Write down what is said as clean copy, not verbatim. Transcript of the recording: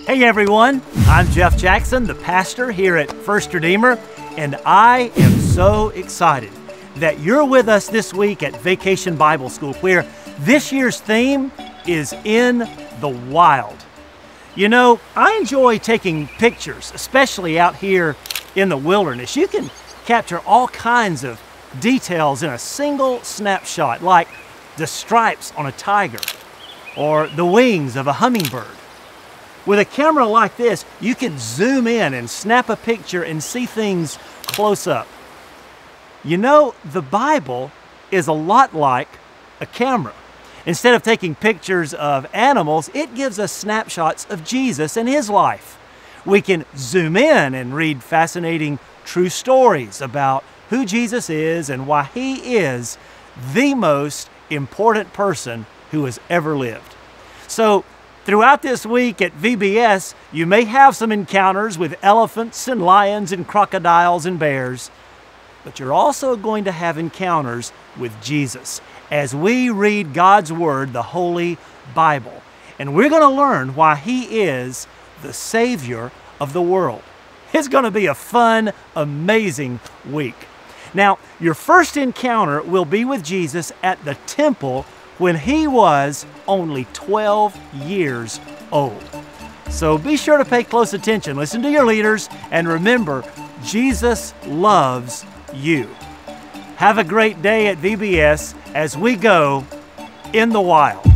Hey everyone, I'm Jeff Jackson, the pastor here at First Redeemer, and I am so excited that you're with us this week at Vacation Bible School, where this year's theme is In the Wild. You know, I enjoy taking pictures, especially out here in the wilderness. You can capture all kinds of details in a single snapshot, like the stripes on a tiger or the wings of a hummingbird. With a camera like this, you can zoom in and snap a picture and see things close up. You know, the Bible is a lot like a camera. Instead of taking pictures of animals, it gives us snapshots of Jesus and His life. We can zoom in and read fascinating true stories about who Jesus is and why He is the most important person who has ever lived. So, throughout this week at VBS, you may have some encounters with elephants and lions and crocodiles and bears, but you're also going to have encounters with Jesus as we read God's Word, the Holy Bible. And we're going to learn why He is the Savior of the world. It's going to be a fun, amazing week. Now, your first encounter will be with Jesus at the temple when He was only 12 years old. So be sure to pay close attention, listen to your leaders, and remember, Jesus loves you. Have a great day at VBS as we go in the wild.